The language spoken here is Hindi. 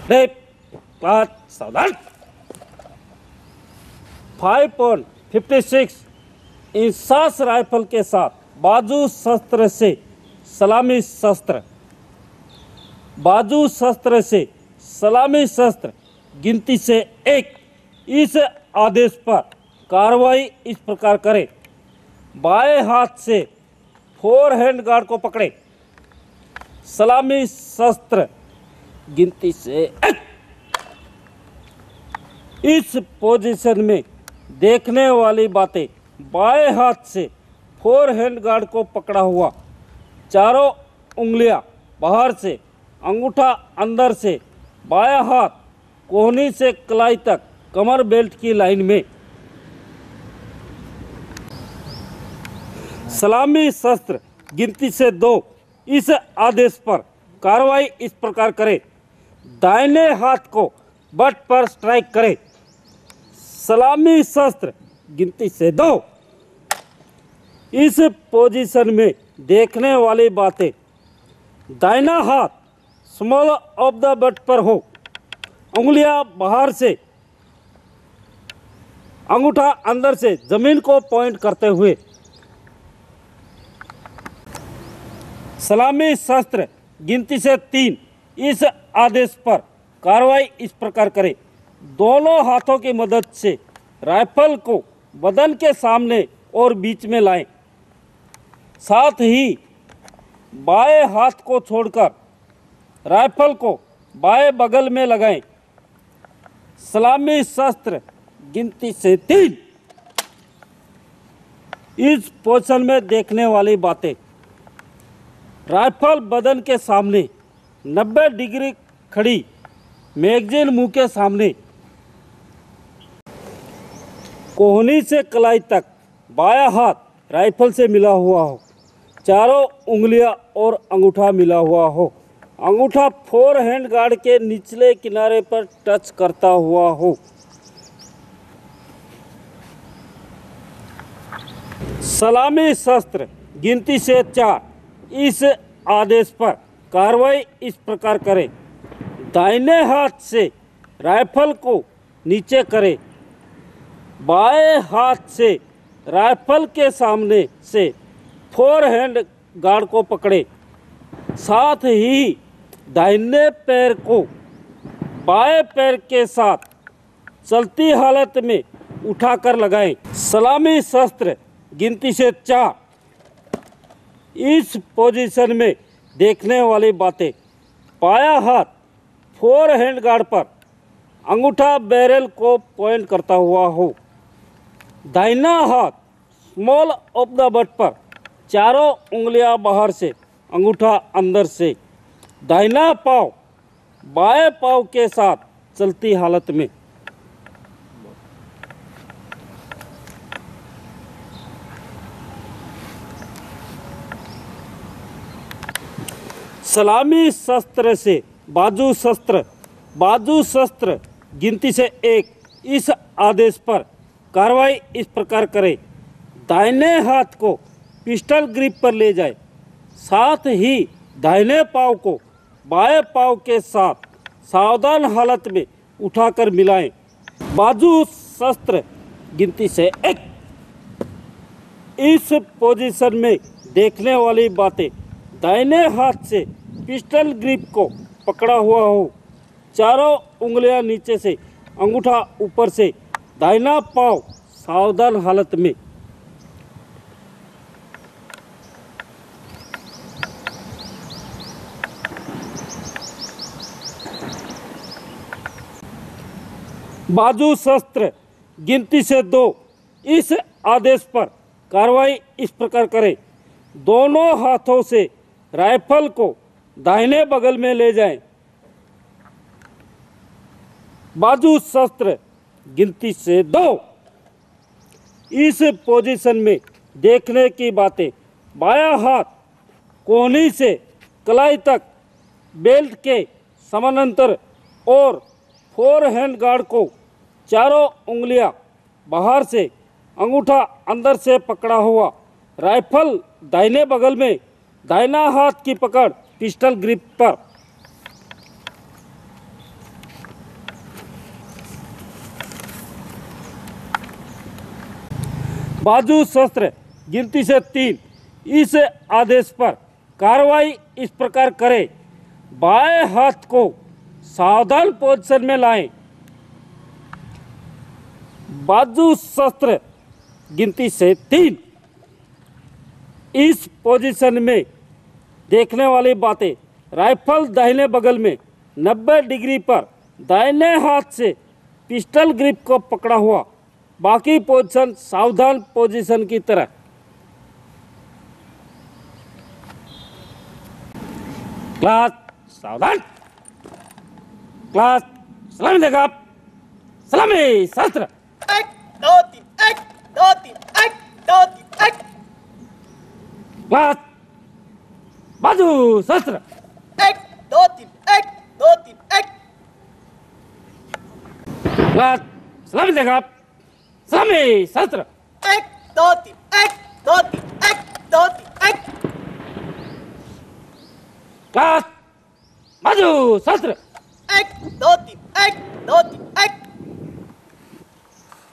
रे पाँच सावधान। 5.56 इंच सास राइफल के साथ बाजू शस्त्र से सलामी शस्त्र, बाजू शस्त्र से सलामी शस्त्र गिनती से 1। इस आदेश पर कार्रवाई इस प्रकार करें। बाएं हाथ से फोर हैंड गार्ड को पकड़े, सलामी शस्त्र गिनती से 1। इस पोजीशन में देखने वाली बातें, बाएं हाथ से फोर हैंड गार्ड को पकड़ा हुआ, चारों उंगलियां बाहर से, अंगूठा अंदर से, बायां हाथ कोहनी से कलाई तक कमर बेल्ट की लाइन में। सलामी शस्त्र गिनती से 2। इस आदेश पर कार्रवाई इस प्रकार करें। दाहिने हाथ को बट पर स्ट्राइक करें, सलामी शस्त्र गिनती से 2। इस पोजीशन में देखने वाली बातें, दाहिना हाथ स्मॉल ऑफ द बट पर हो, उंगलियां बाहर से, अंगूठा अंदर से जमीन को पॉइंट करते हुए। सलामी शस्त्र गिनती से 3। इस आदेश पर कार्रवाई इस प्रकार करें। दोनों हाथों की मदद से राइफल को बदन के सामने और बीच में लाएं। साथ ही बाएं हाथ को छोड़कर राइफल को बाएं बगल में लगाएं। सलामी शस्त्र गिनती से 3। इस पोजीशन में देखने वाली बातें, राइफल बदन के सामने 90 डिग्री खड़ी, मैगजीन मुंह के सामने, कोहनी से कलाई तक बायां हाथ राइफल से मिला हुआ हो, चारों उंगलियां और अंगूठा मिला हुआ हो, अंगूठा फोर हैंड गार्ड के निचले किनारे पर टच करता हुआ हो। सलामी शस्त्र गिनती से 4। इस आदेश पर कार्रवाई इस प्रकार करें। दाहिने हाथ से राइफल को नीचे करें, बाएं हाथ से राइफल के सामने से फोर हैंड गार्ड को पकड़े, साथ ही दाहिने पैर को बाएं पैर के साथ चलती हालत में उठाकर लगाएं। सलामी शस्त्र गिनती से 4। इस पोजीशन में देखने वाली बातें, बायां हाथ फोर हैंड गार्ड पर, अंगूठा बैरल को पॉइंट करता हुआ हो, दाहिना हाथ स्मॉल ऑफ द बट पर, चारों उंगलियां बाहर से, अंगूठा अंदर से, दाहिना पाँव बाएं पाँव के साथ चलती हालत में। सलामी शस्त्र से बाजू शस्त्र, बाजू शस्त्र गिनती से 1। इस आदेश पर कार्रवाई इस प्रकार करें। दाहिने हाथ को पिस्टल ग्रिप पर ले जाए, साथ ही दाहिने पाँव को बाएं पाँव के साथ सावधान हालत में उठाकर मिलाएं। बाजू शस्त्र गिनती से 1। इस पोजीशन में देखने वाली बातें, दाहिने हाथ से पिस्टल ग्रिप को पकड़ा हुआ हो, चारों उंगलियां नीचे से, अंगूठा ऊपर से, दाहिना पाँव सावधान हालत में। बाजू शस्त्र गिनती से 2। इस आदेश पर कार्रवाई इस प्रकार करें। दोनों हाथों से राइफल को दाहिने बगल में ले जाएं। बाजू शस्त्र गिनती से 2। इस पोजीशन में देखने की बातें, बायां हाथ कोहनी से कलाई तक बेल्ट के समानांतर और फोर हैंड गार्ड को चारों उंगलियां बाहर से, अंगूठा अंदर से पकड़ा हुआ, राइफल दाहिने बगल में, दाहिना हाथ की पकड़ पिस्टल ग्रिप पर। बाजू शस्त्र गिनती से 3। इस आदेश पर कार्रवाई इस प्रकार करें। बाएं हाथ को सावधान पोजीशन में लाएं। बाजू शस्त्र गिनती से 3। इस पोजीशन में देखने वाली बातें, राइफल दाहिने बगल में 90 डिग्री पर दाहिने हाथ से पिस्टल ग्रिप को पकड़ा हुआ, बाकी पोजीशन सावधान पोजीशन की तरह। क्लास सावधान। क्लास सलामी देगा। सलामी शस्त्र। 1 2 3 1 2 3 1 2 3 1। क्लास बाजू शस्त्र। 1 2 3 1 2 3 1। क्लास सलामी देगा। सलामी शस्त्र। 1 2 3 1 2 3 1 2 3 1। क्लास बाजू शस्त्र। 1 2 3 1 2 3